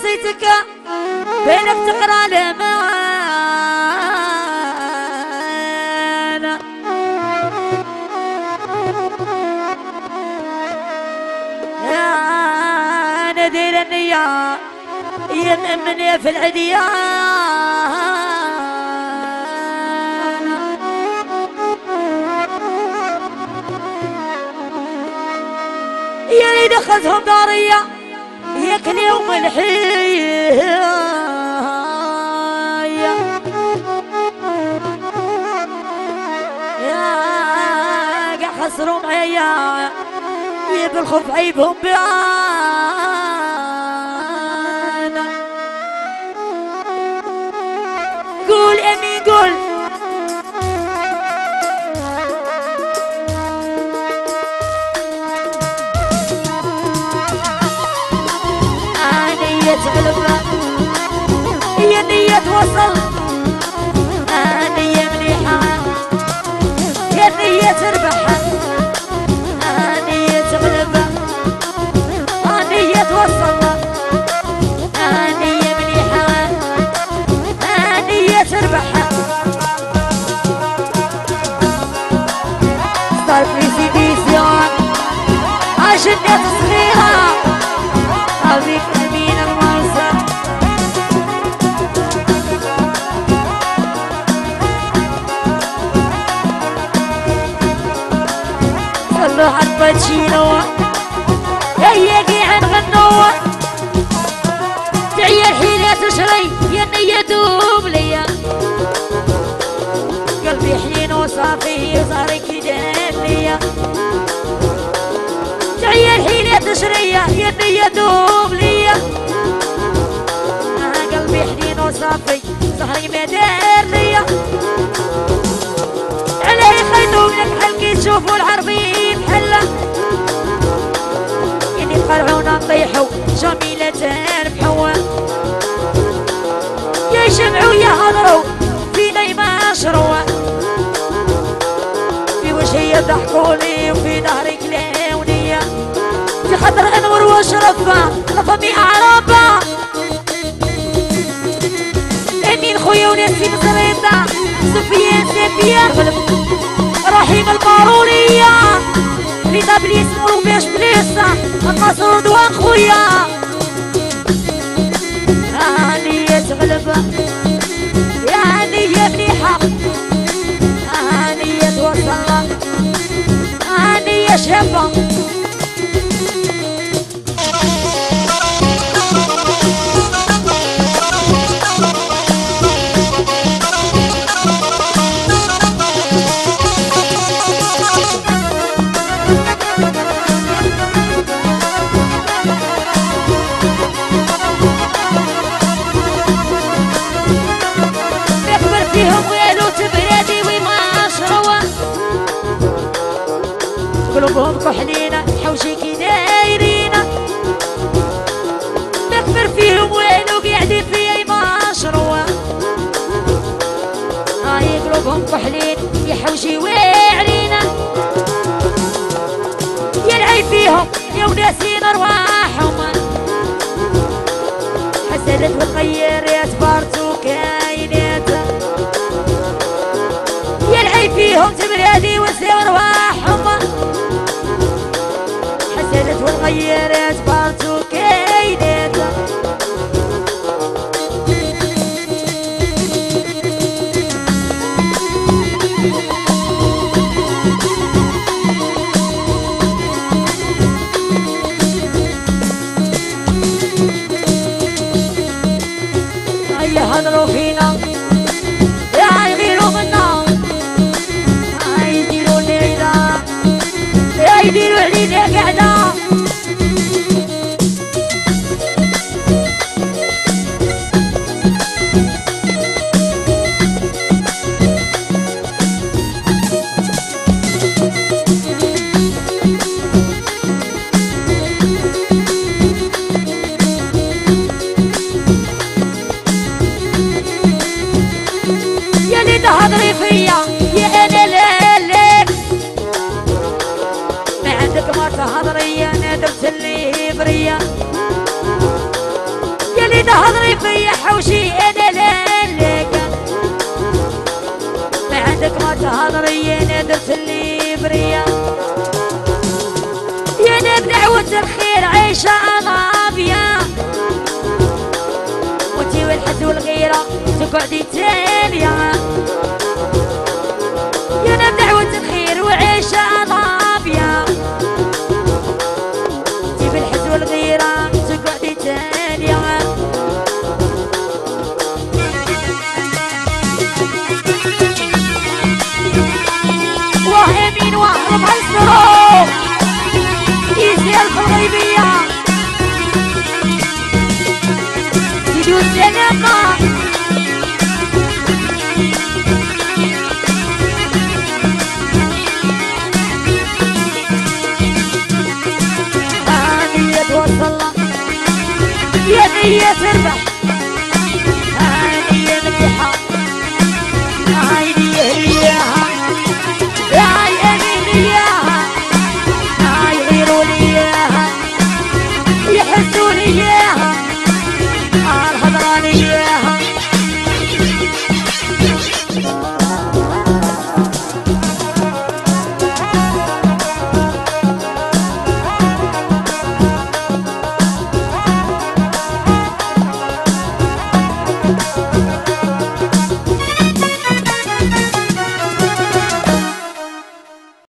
وصيتك بينك تقرا الأمانة. يا ندير النية يمني في العديان. يا اللي دخلتهم دارية ياكل يوم الحية. يا قاع خسروا معايا بالخوف عيبهم بيانا. قول امين قول غلبة هي نية وصل. نية مليحة هي نية تربح. نية غلبة نية توصل. نية مليحة نية تربح. ستار بريسيديسيون عشنية صغيرة هذيك أمين المرسى. صلوا على الباتشينو هيا قاعد غنوا. تعيا الحيلة تشري يا النية دوب ليا. قلبي حنين وصافي صار كيدان ليا. تعيا الحيلة تشري يا النية دوب ليا. قلبي حنين وصافي صهري ما دار ليا. عليه خيطوا لك حلقي تشوفوا العربين حلة. يعني قرعونا نطيحوا جميلة محوة. يا يشمعوا يا هضروا فينا يماشروا. في وجهي يضحكولي وفي ظهري كلاونية. في خاطر انور واشرفها لفمي اعرابها. امين خويا وناسي مزريطة سفيان سفيان رحيم البارونية رضا بليس مروبيش بليسة النصر رضوان خويا. نية غلبة يا نية مليحة نية توصل. نية شابة فيهم ويلو تبرادي وماشروة. قلوبهم كحلينة حوشي كي دايرينة. نكبر فيهم ويلو قاعدين فيا ماشروة. هاي قلوبهم كحلين يا حوشي واعرينة. يلعب فيهم يا وناسين ارواحهم. حسدت وتغير يا تبارتو كاينات. يلعب فيهم تبرادي وسيو ارواحهم. حسدت وتغير يا تبارتو كاينات. هيا هضروا فينا يا يغيروا منا. يديروا ليلة يديروا علينا قعدة. يا اللي تهضري فيا يا انا ليلك. ما عندك ما تهضري انا درت اللي بريا. يا اللي ظهري في حوشي انا ليلك ما عندك ما تهضري انا درت اللي بريا يا بدعوة الخير عيشة غابية وانتي والحد والغيرة تقعدي تالية يا بدعوة الخير وعيشة غابية وانتي بالحد والغيرة تقعدي تالية وامين واهرب هالسرور يسير في الغيبية بدون سلامة هانية توصل يا نية تربح